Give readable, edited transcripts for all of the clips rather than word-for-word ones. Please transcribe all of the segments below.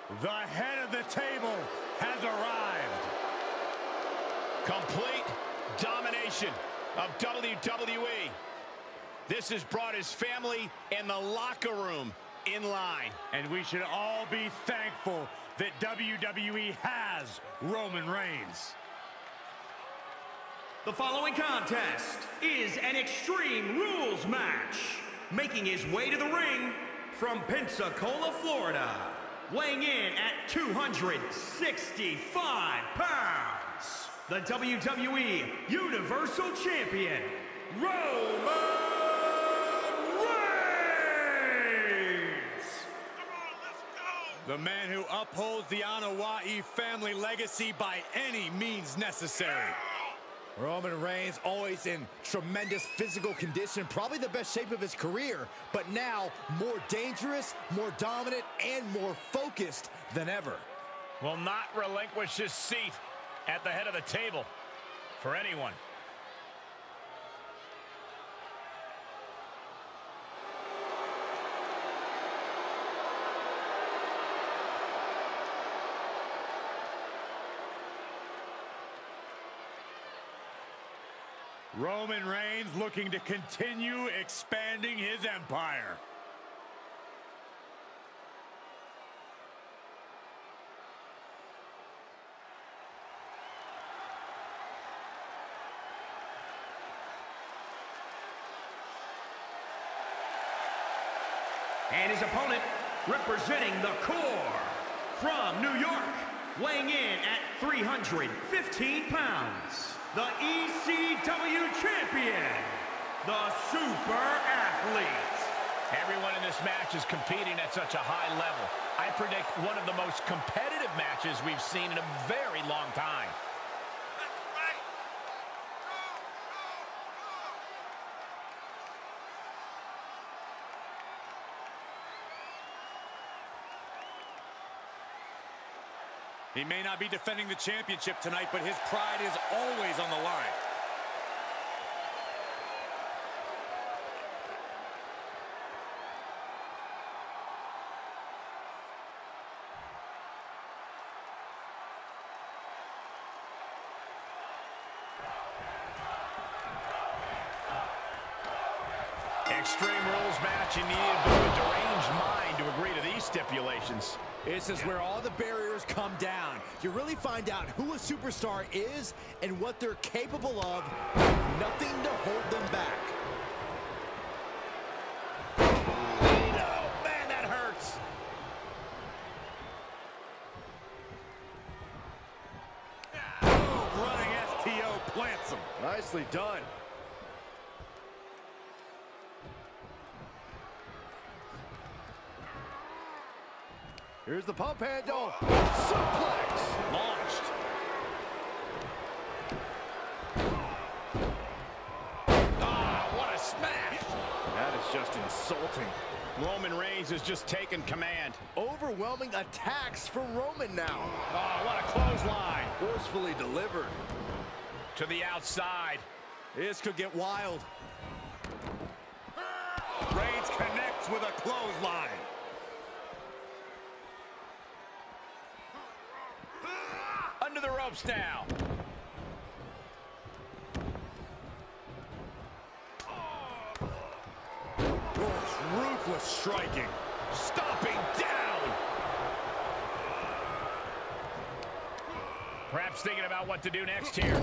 The head of the table has arrived. Complete domination of WWE. This has brought his family and the locker room in line. And we should all be thankful that WWE has Roman Reigns. The following contest is an Extreme Rules match. Making his way to the ring from Pensacola, Florida, weighing in at 265 pounds, the WWE Universal Champion, Roman Reigns! The man who upholds the Anoa'i family legacy by any means necessary. Roman Reigns always in tremendous physical condition, probably the best shape of his career, but now more dangerous, more dominant, and more focused than ever. Will not relinquish his seat at the head of the table for anyone. Roman Reigns looking to continue expanding his empire. And his opponent, representing the Core, from New York, weighing in at 315 pounds, the ECW Champion, the Super Athlete. Everyone in this match is competing at such a high level. I predict one of the most competitive matches we've seen in a very long time. He may not be defending the championship tonight, but his pride is always on the line. Extreme Rules match, you need a deranged mind to agree to these stipulations. This is where all the barriers come down. You really find out who a superstar is and what they're capable of. Nothing to hold them back. Oh, man, that hurts. Oh, running STO plants him. Nicely done. Here's the pump handle. Suplex. Launched. Ah, what a smash. That is just insulting. Roman Reigns has just taken command. Overwhelming attacks from Roman now. Oh, what a clothesline. Forcefully delivered. To the outside. This could get wild. Reigns connects with a clothesline. Under the ropes now. Ruthless striking. Stomping down. Perhaps thinking about what to do next here.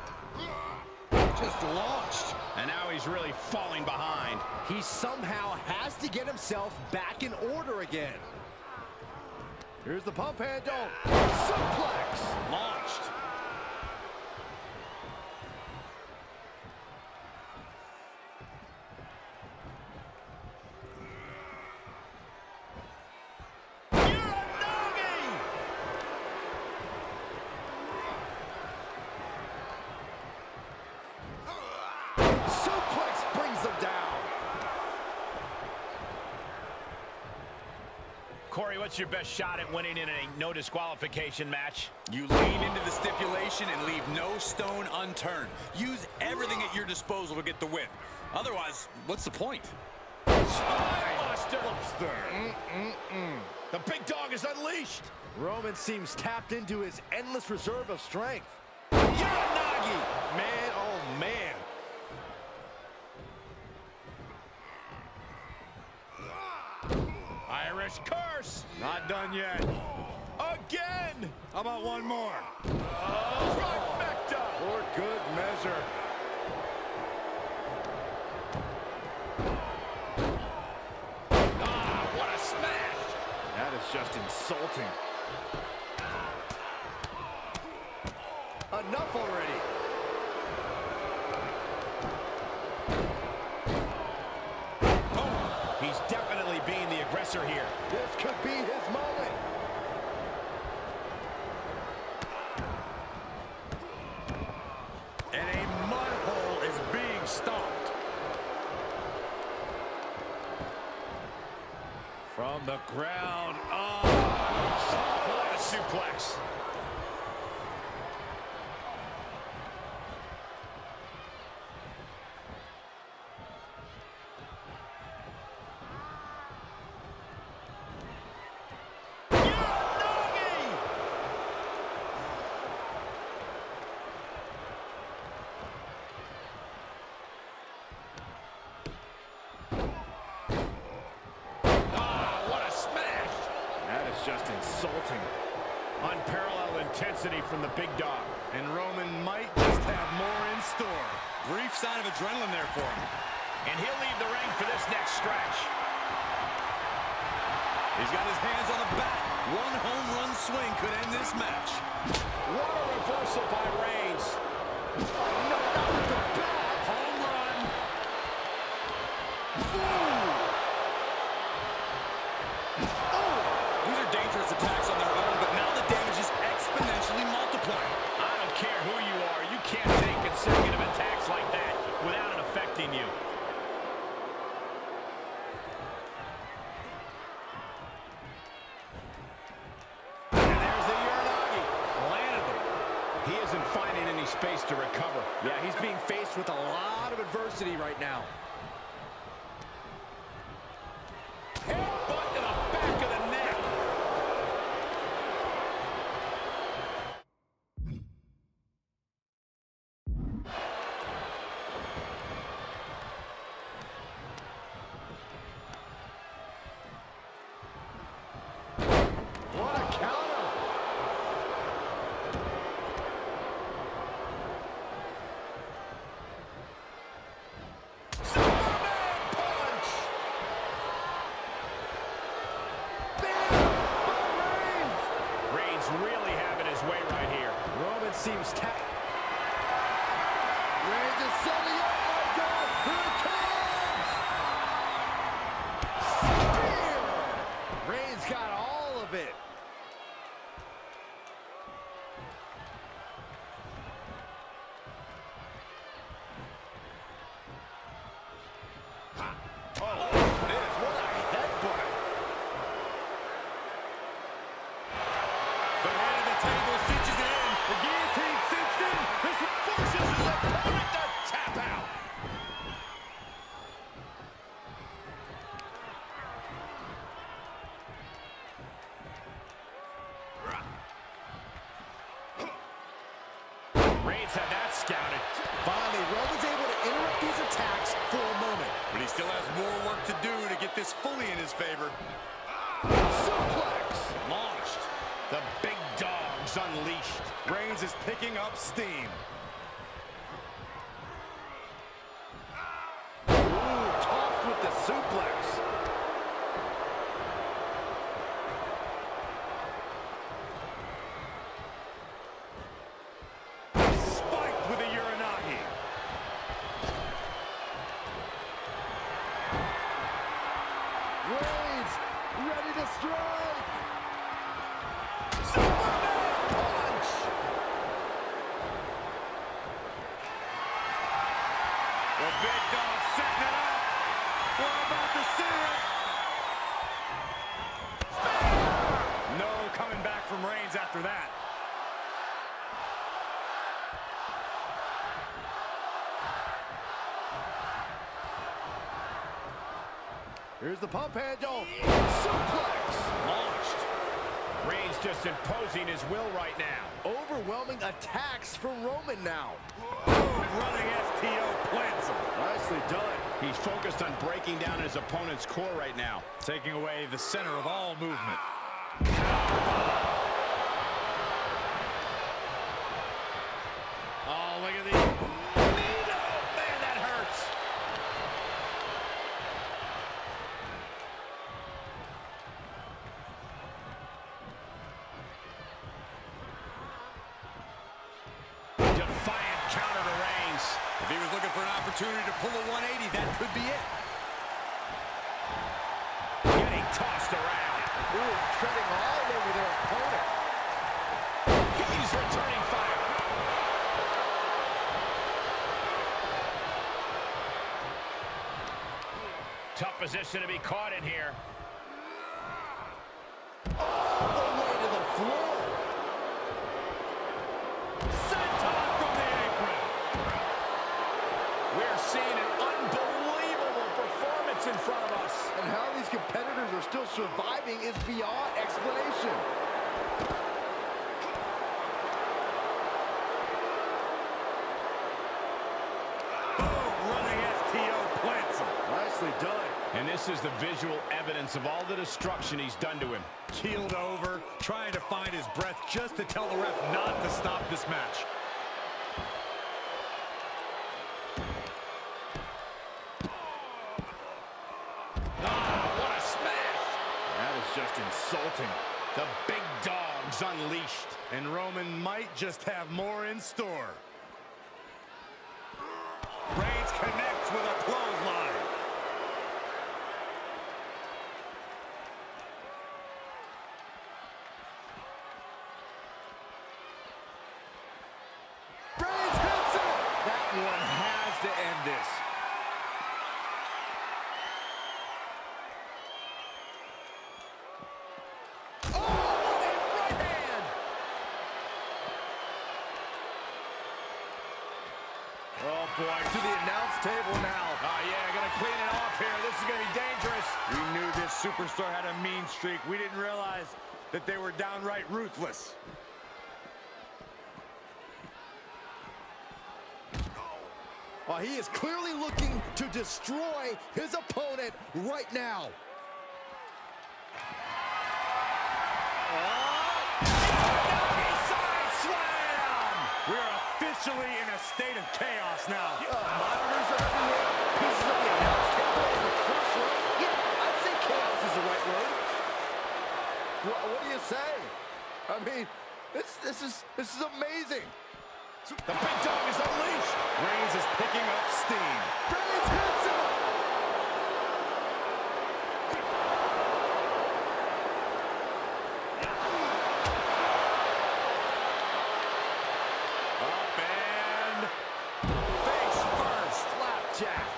Just launched. And now he's really falling behind. He somehow has to get himself back in order again. Here's the pump handle. Suplex. Launched. Suplex brings them down. Corey, what's your best shot at winning in a no disqualification match? You lean into the stipulation and leave no stone unturned. Use everything at your disposal to get the win. Otherwise, what's the point? Spinebuster. Buster. The big dog is unleashed. Roman seems tapped into his endless reserve of strength. Uranagi. Man, oh man. Irish curse. Not done yet. Again. How about one more? Trifecta. For good measure. Ah, what a smash. That is just insulting. Enough already. Oh, he's definitely being the aggressor here. This could be his moment. And a mud hole is being stomped. From the ground. Oh, What a suplex. just insulting. Unparalleled intensity from the big dog. And Roman might just have more in store. Brief sign of adrenaline there for him. And he'll leave the ring for this next stretch. He's got his hands on the bat. One home run swing could end this match. What a reversal by Reigns. No, not with the bat. Home run. These are dangerous attacks on their own, but now the damage is exponentially multiplying. I don't care who you are. You can't take consecutive attacks like that without it affecting you. Space to recover. Yeah, he's being faced with a lot of adversity right now. Headbutt to the back of the neck. What a counter! Really having his way right here. Roman seems tapped. Reigns is setting up. My God, here it comes! Spear! Reigns got all of it. Oh, it is. What a headbutt. The head of the table cinches it in. The guillotine cinched in. This forces his opponent to tap out. Reigns had that scouted. Finally, Roman's able to interrupt these attacks for a moment. But he still has more work to do to get this fully in his favor. Suplex! Launched. The big dog's unleashed. Reigns is picking up steam. Ooh, tossed with the suplex. Spiked with a Uranagi. Reigns, ready to strike. Superman punch. The big dog setting it up. We're about to see it. No coming back from Reigns after that. Here's the pump handle. Suplex. Launched. just imposing his will right now. Overwhelming attacks from Roman now. Running STO plants him. Nicely done. He's focused on breaking down his opponent's core right now. Taking away the center of all movement. Oh, look at the... Man, that hurts. Defiant counter to Reigns. If he was looking for an opportunity to pull a 180, that could be it. Getting tossed around. Ooh, treading all over their opponent. He's returning fire. Tough position to be caught in here. All the way to the floor. Senton from the apron. We're seeing an unbelievable performance in front of us. And how these competitors are still surviving is beyond explanation. Running STO plants him. Nicely done. And this is the visual evidence of all the destruction he's done to him. Keeled over, trying to find his breath just to tell the ref not to stop this match. What a smash! That is just insulting. The big dog's unleashed. And Roman might just have more in store. Reigns connects with a clothesline. Reigns hits it! That one has to end this. Oh, what a right hand! Oh, boy, to the announce table now. Oh, yeah, gonna clean it off here. This is gonna be dangerous. We knew this superstar had a mean streak. We didn't realize that they were downright ruthless. Well, he is clearly looking to destroy his opponent right now. Side slam! We're officially in a state of chaos now. Monitors are everywhere. Pieces of the announce table in the first row. Yeah, I'd say chaos is the right word. What do you say? I mean, this is amazing. The big dog is unleashed. Reigns is picking up steam. Reigns hits it. Up and face first. Flapjack.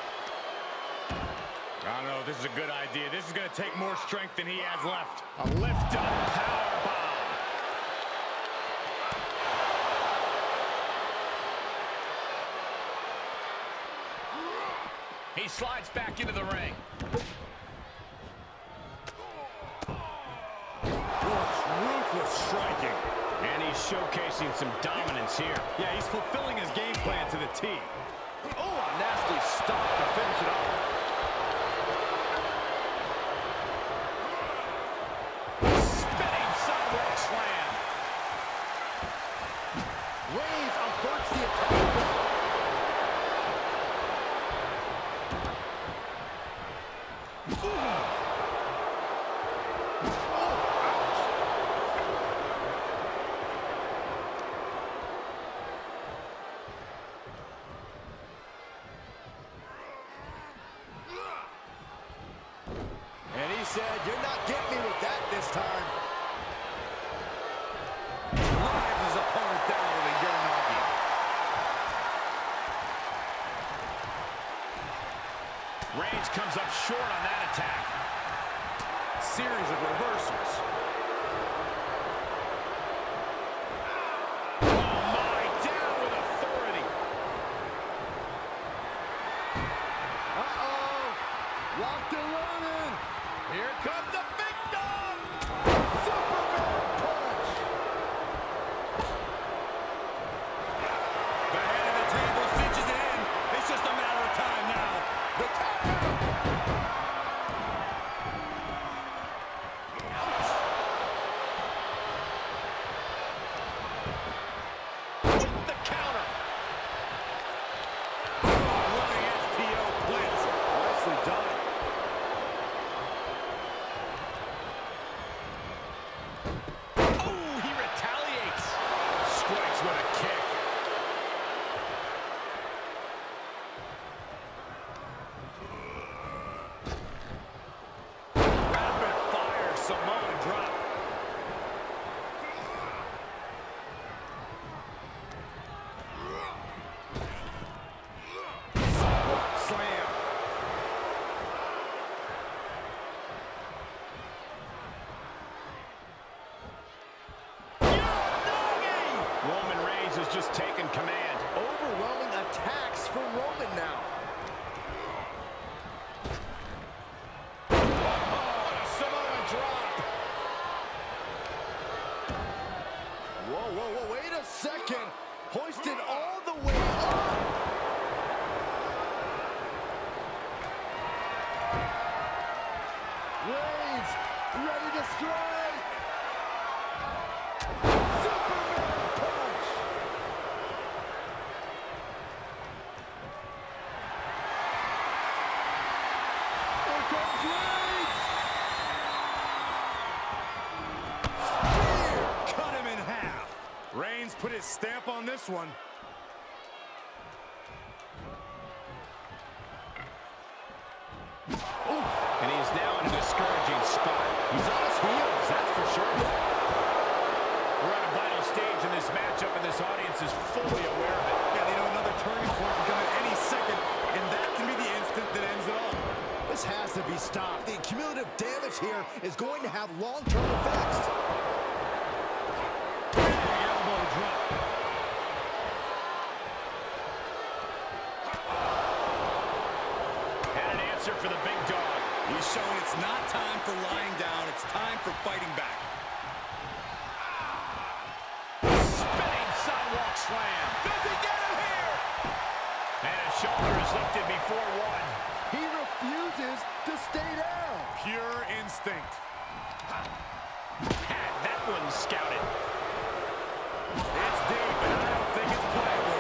I don't know if this is a good idea. This is going to take more strength than he has left. A lift up power bomb. He slides back into the ring. Ruthless striking. And he's showcasing some dominance here. Yeah, he's fulfilling his game plan to the T. Oh, a nasty stop to finish it off. Spinning sidewalk slam. Reigns averts the attack. And he said, "You're not getting me with that this time." Drives his opponent down with a Gnorc. Reigns comes up short on that attack. Series of reversals. Oh my, down with authority. Uh-oh. Locked and loaded. Here comes the big dog. Superman has taken command. Overwhelming attacks from Roman now. Oh, a Samoan drop. Whoa, whoa, whoa, wait a second. Hoisted all the way up. Reigns, ready to strike. Superman punch. Here comes Reigns. Spear! Cut him in half. Reigns put his stamp on this one. And he is now in a discouraging spot. He's on his heels, that's for sure. We're at a vital stage in this matchup, and this audience is fully aware of it. Yeah, they know another turning point can come at any second, and that can be the instant that ends it all. This has to be stopped. The cumulative damage here is going to have long-term effects. Elbow drop. And an answer for the big dog. He's showing it's not time for lying down. It's time for fighting back. Spinning sidewalk slam. Does he get him here? And his shoulder is lifted before one. He refuses to stay down. Pure instinct. Had that one scouted. It's deep, and I don't think it's playable.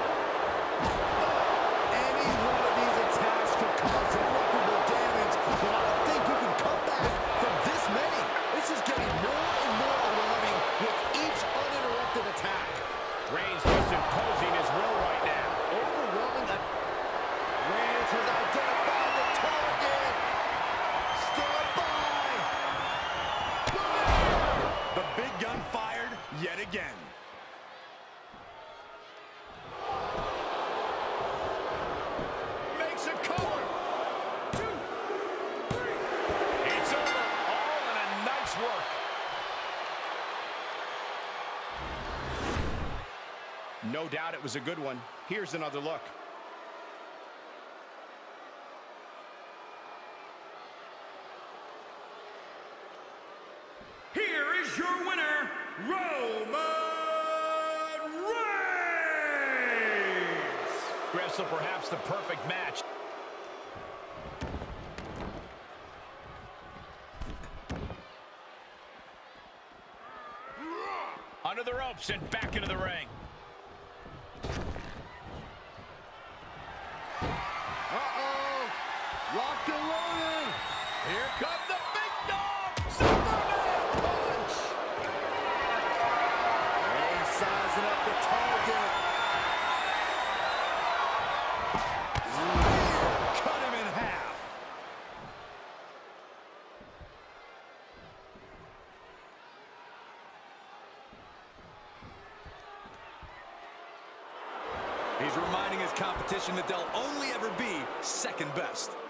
Any one of these attacks could cause irreparable damage, but I don't think you can come back from this many. This is getting more and more alarming with each uninterrupted attack. Reigns just imposing his will right now. Overwhelming. Reigns has identified the target. Stand by. The big gun fired yet again. Makes a cover. 2, 3. It's over. All in a nice work. No doubt it was a good one. Here's another look. Here is your winner, Roman Reigns! Wrestle perhaps the perfect match. Under the ropes and back into the ring. Uh-oh. Locked and loaded. Here comes the big dog. Superman punch. Reigns sizing up the target. Cut him in half. He's reminding his competition that they'll only ever be second best.